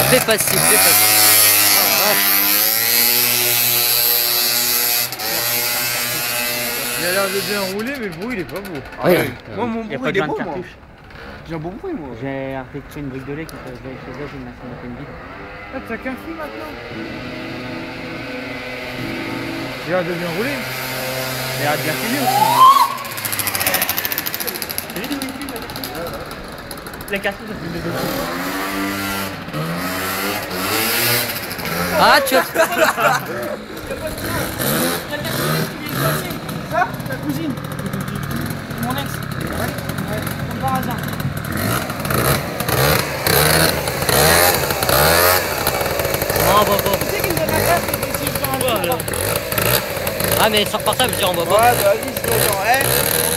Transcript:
fais facile, fais facile. Il a l'air de bien rouler, mais le bruit il est pas beau. Oui. Moi mon bruit il est beau, moi. J'ai un bon bruit, moi. J'ai arrêté une brique de lait qui peut aller chez elle, j'ai une machine à peine vide. Ah, t'as qu'un fil maintenant. Il a l'air de bien rouler. Il a l'air de bien filer aussi. La carte, ça fait des deux. Ah, tu as... Ça, ta cousine. Mon ex. Ouais. Comme par hasard. Oh, bon. Tu sais qu'il me donne la carte et qu'il essaie de faire un tour. Ah, mais sur portable, je dis on voit pas. Ouais, bah vas-y, sinon genre,